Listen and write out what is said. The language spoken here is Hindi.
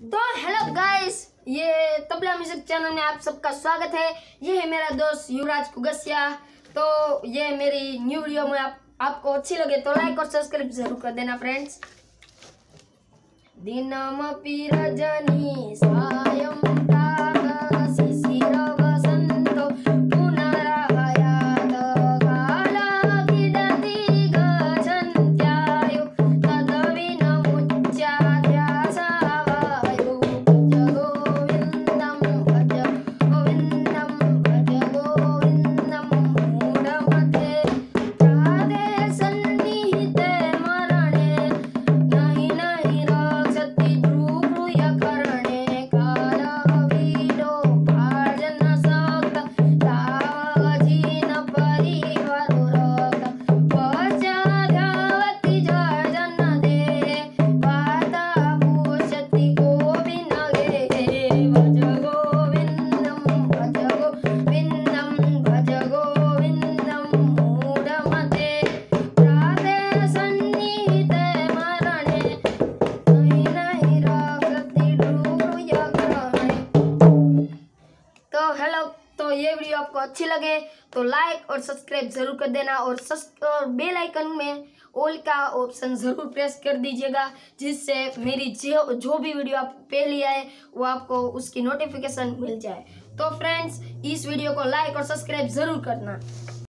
तो हेलो गाइस, ये तबला म्यूजिक चैनल में आप सबका स्वागत है। ये है मेरा दोस्त युवराज कुगसिया। तो ये मेरी न्यू वीडियो में आपको अच्छी लगे तो लाइक और सब्सक्राइब जरूर कर देना फ्रेंड्स। दिनमपि रजनी सायं प्रातः शिशिर वसन्तो पुनरायात काला क्रीडति गच्छन्त्यायु तद्विनमुच्चाध्यासावायु भज गोविन्दं भज गोविन्दं मूढमते राधे सन्निहिते मरणे नहि नहि रक्षति ध्रुवूय करणे कालवीडो भार्जन सक्त तावजीन परिवरो रक्त पश्चाद्यावति जर्जन देहे वाता पुष्यति गोविनगे भज गोविन्दं मूढमते राधे सन्निहिते मरणे नहीं नहीं रक्षति ध्रुवूय करणे। तो हेलो, तो ये वीडियो आपको अच्छी लगे तो लाइक और सब्सक्राइब जरूर कर देना और बेल आइकन में ऑल का ऑप्शन जरूर प्रेस कर दीजिएगा, जिससे मेरी जो भी वीडियो आप पहले आए वो आपको उसकी नोटिफिकेशन मिल जाए। तो फ्रेंड्स, इस वीडियो को लाइक और सब्सक्राइब जरूर करना।